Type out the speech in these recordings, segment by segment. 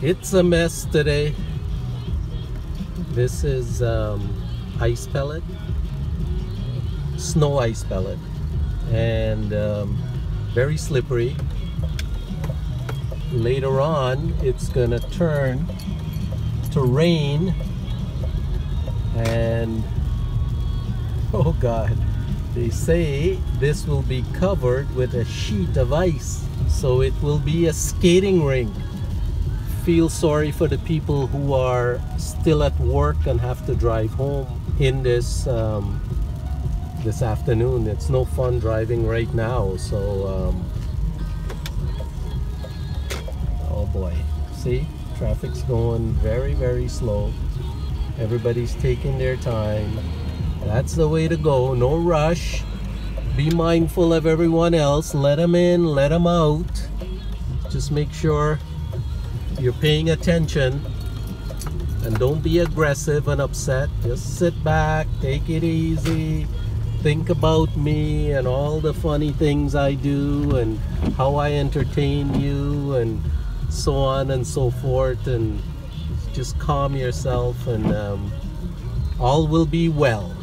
It's a mess today. This is ice pellet, snow ice pellet, and very slippery. Later on, it's gonna turn to rain, and oh God, they say this will be covered with a sheet of ice, so it will be a skating rink. Feel sorry for the people who are still at work and have to drive home in this this afternoon. It's no fun driving right now, so oh boy, see, traffic's going very slow. Everybody's taking their time. That's the way to go. No rush. Be mindful of everyone else. Let them in, let them out. Just make sure you're paying attention and don't be aggressive and upset. Just sit back, take it easy, think about me and all the funny things I do and how I entertain you and so on and so forth, and just calm yourself, and all will be well.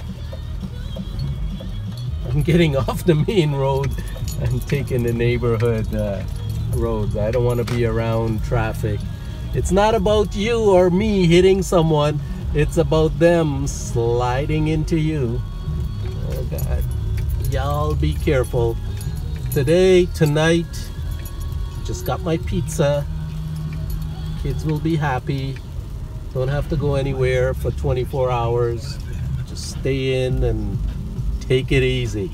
I'm getting off the main road and taking the neighborhood roads. I don't want to be around traffic. It's not about you or me hitting someone. It's about them sliding into you. Oh God. Y'all be careful. Today, tonight, just got my pizza. Kids will be happy. Don't have to go anywhere for 24 hours. Just stay in and take it easy.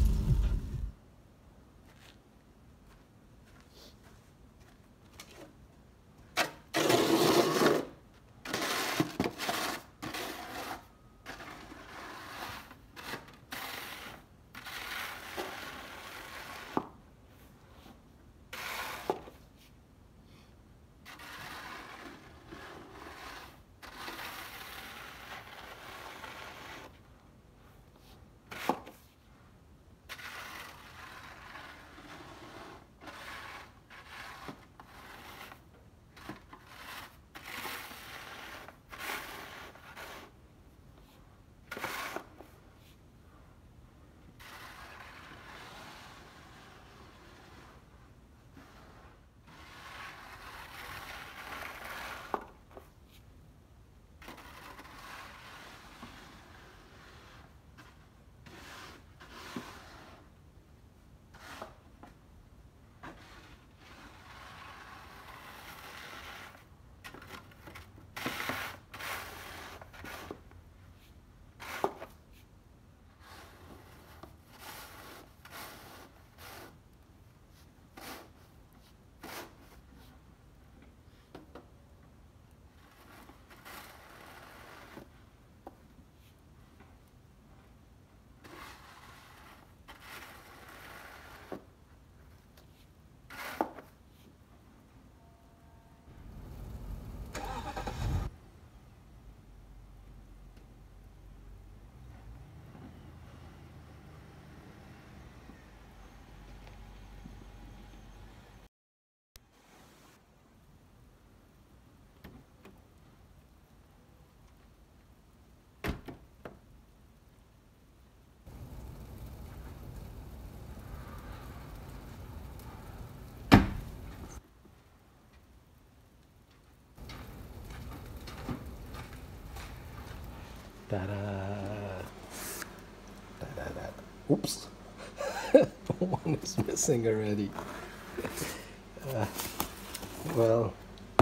Ta-da! Ta-da-da. Oops! One is missing already. Well,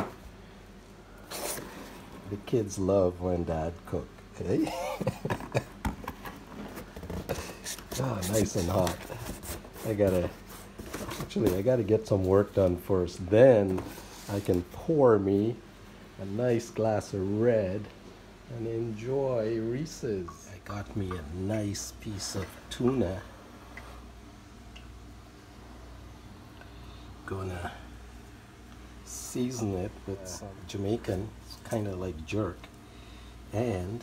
the kids love when Dad cook, eh? Oh, nice and hot. I gotta get some work done first. Then I can pour me a nice glass of red and enjoy Reese's. I got me a nice piece of tuna. Gonna season it with some Jamaican. It's kind of like jerk. And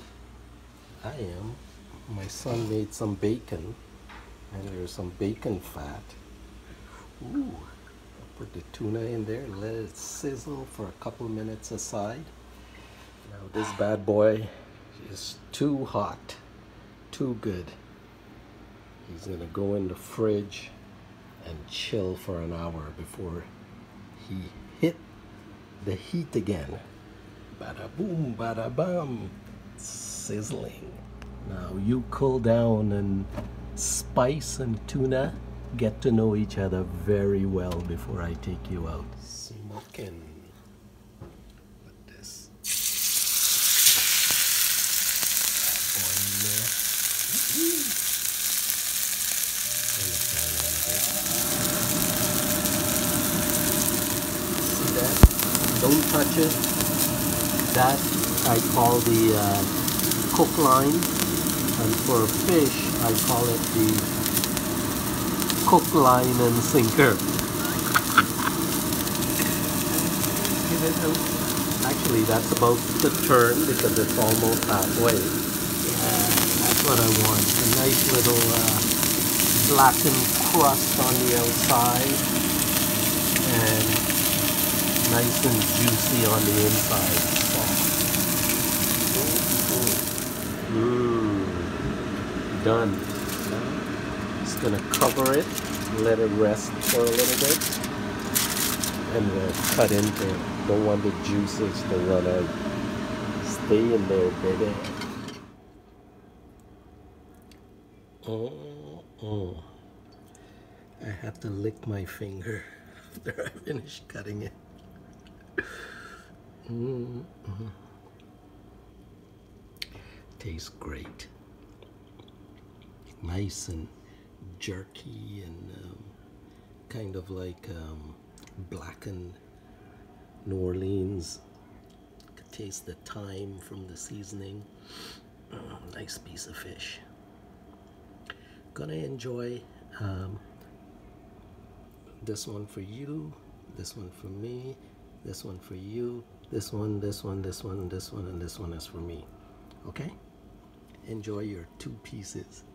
my son made some bacon, and there's some bacon fat. Ooh, Put the tuna in there, let it sizzle for a couple minutes aside. Now this bad boy is too hot, too good. He's gonna go in the fridge and chill for an hour before he hit the heat again. Bada boom, bada bam, sizzling. Now you cool down and spice and tuna get to know each other very well before I take you out. Smoking. Put this boy in there. Turn the fan on a bit. See that? Don't touch it. That I call the cook line, and for a fish I call it the hook, line, and sinker. Give it a, actually, that's about to turn because it's almost halfway. Yeah, that's what I want. A nice little blackened crust on the outside and nice and juicy on the inside. Done. Just gonna cover it, let it rest for a little bit, and we'll cut into it. Don't want the juices to run out. Stay in there, baby. I have to lick my finger after I finish cutting it. Tastes great. Nice and jerky and kind of like blackened New Orleans. Could taste the thyme from the seasoning. Nice piece of fish. Gonna enjoy this one for you, this one for me, this one for you, this one, this one, this one, this one, and this one is for me. Okay? Enjoy your 2 pieces.